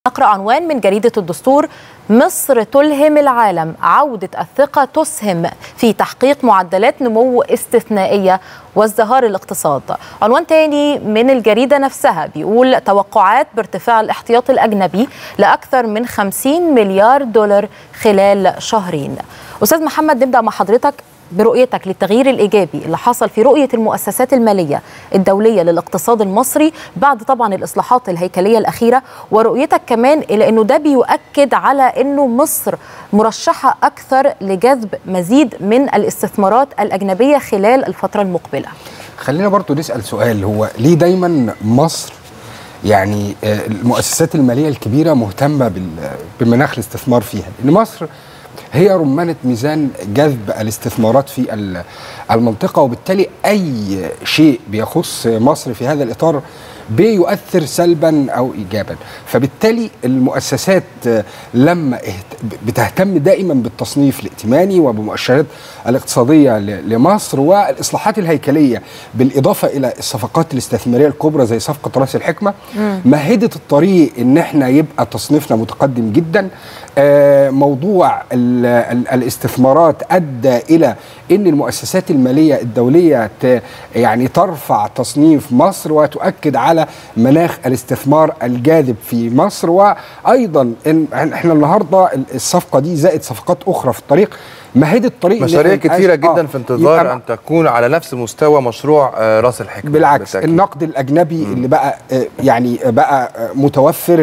نقرأ عنوان من جريدة الدستور: مصر تلهم العالم، عودة الثقة تسهم في تحقيق معدلات نمو استثنائية وازدهار الاقتصاد. عنوان تاني من الجريدة نفسها بيقول: توقعات بارتفاع الاحتياطي الأجنبي لأكثر من 50 مليار دولار خلال شهرين. أستاذ محمد، نبدأ مع حضرتك برؤيتك للتغيير الإيجابي اللي حصل في رؤية المؤسسات المالية الدولية للاقتصاد المصري بعد طبعا الإصلاحات الهيكلية الأخيرة، ورؤيتك كمان إلى أنه ده بيؤكد على أنه مصر مرشحة أكثر لجذب مزيد من الاستثمارات الأجنبية خلال الفترة المقبلة. خلينا برضو نسأل سؤال: هو ليه دايما مصر يعني المؤسسات المالية الكبيرة مهتمة بمناخ الاستثمار فيها؟ لأن مصر هي رمانة ميزان جذب الاستثمارات في المنطقة، وبالتالي أي شيء بيخص مصر في هذا الإطار بيؤثر سلبا أو إيجابا. فبالتالي المؤسسات لما بتهتم دائما بالتصنيف الائتماني وبمؤشرات الاقتصادية لمصر والإصلاحات الهيكلية، بالإضافة إلى الصفقات الاستثمارية الكبرى زي صفقة رأس الحكمة، مهدت الطريق إن احنا يبقى تصنيفنا متقدم جدا. موضوع الاستثمارات أدى إلى أن المؤسسات المالية الدولية يعني ترفع تصنيف مصر وتؤكد على مناخ الاستثمار الجاذب في مصر. وأيضا إن احنا النهاردة الصفقة دي زائد صفقات أخرى في الطريق مهدت طريق مشاريع كتيرة جدا في انتظار أن تكون على نفس مستوى مشروع رأس الحكمة. بالعكس، النقد الأجنبي اللي بقى يعني بقى متوفر،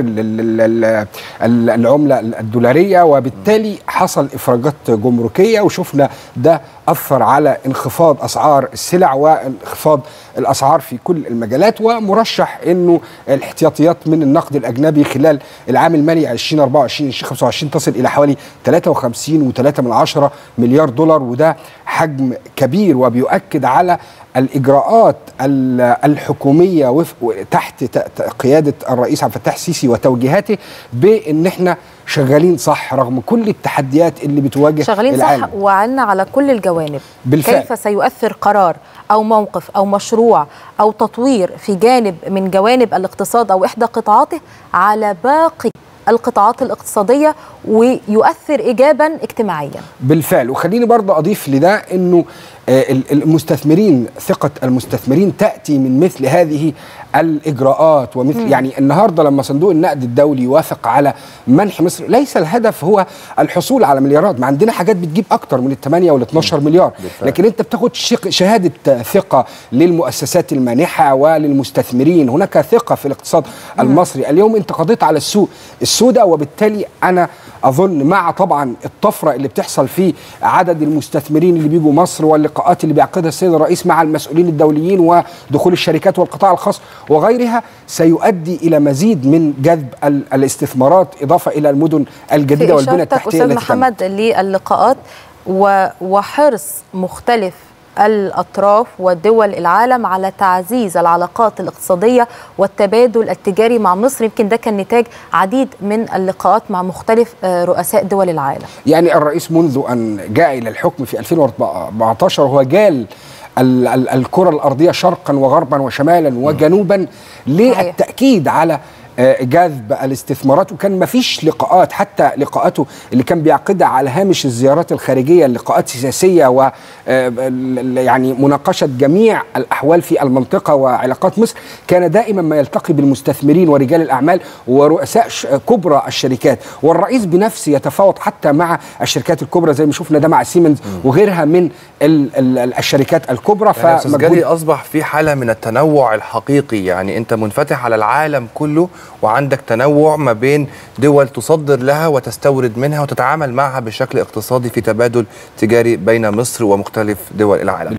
العملة الدولارية، وبالتالي حصل إفراجات جمركية، وشفنا ده أثر على انخفاض أسعار السلع وانخفاض الأسعار في كل المجالات. ومرشح أنه الاحتياطيات من النقد الأجنبي خلال العام المالي 2024-2025 تصل إلى حوالي 53.3 مليار دولار، وده حجم كبير وبيؤكد على الإجراءات الحكومية تحت قيادة الرئيس عبد الفتاح السيسي وتوجيهاته بأن احنا شغالين صح رغم كل التحديات اللي بتواجه شغالين العالم. صح وعنا على كل الجوانب. بالفعل. كيف سيؤثر قرار أو موقف أو مشروع أو تطوير في جانب من جوانب الاقتصاد أو إحدى قطاعاته على باقي القطاعات الاقتصادية ويؤثر إيجابا اجتماعيا؟ بالفعل. وخليني برضه أضيف لده أنه المستثمرين، ثقة المستثمرين تأتي من مثل هذه الإجراءات ومثل يعني النهاردة لما صندوق النقد الدولي يوافق على منح مصر، ليس الهدف هو الحصول على مليارات، ما عندنا حاجات بتجيب أكتر من 8 ولا 12 مليار، لكن أنت بتاخد شهادة ثقة للمؤسسات المانحة وللمستثمرين. هناك ثقة في الاقتصاد المصري. اليوم أنت قضيت على السوق السوداء، وبالتالي أنا أظن مع طبعا الطفرة اللي بتحصل في عدد المستثمرين اللي بيجوا مصر واللقاءات اللي بيعقدها السيد الرئيس مع المسؤولين الدوليين ودخول الشركات والقطاع الخاص وغيرها، سيؤدي إلى مزيد من جذب الاستثمارات، إضافة إلى المدن الجديدة والبنى التحتية. أستاذ محمد، للقاءات وحرص مختلف الأطراف ودول العالم على تعزيز العلاقات الاقتصادية والتبادل التجاري مع مصر، يمكن ده كان نتاج عديد من اللقاءات مع مختلف رؤساء دول العالم. يعني الرئيس منذ أن جاء إلى الحكم في 2014 هو جال الكرة الأرضية شرقا وغربا وشمالا وجنوبا للتأكيد على جذب الاستثمارات، وكان ما فيش لقاءات، حتى لقاءاته اللي كان بيعقدها على هامش الزيارات الخارجية، اللقاءات سياسية و يعني مناقشة جميع الأحوال في المنطقة وعلاقات مصر، كان دائما ما يلتقي بالمستثمرين ورجال الأعمال ورؤساء كبرى الشركات، والرئيس بنفسه يتفاوض حتى مع الشركات الكبرى زي ما شفنا ده مع سيمنز وغيرها من الشركات الكبرى. فمجالي أصبح في حالة من التنوع الحقيقي، يعني أنت منفتح على العالم كله وعندك تنوع ما بين دول تصدر لها وتستورد منها وتتعامل معها بشكل اقتصادي في تبادل تجاري بين مصر ومختلف دول العالم.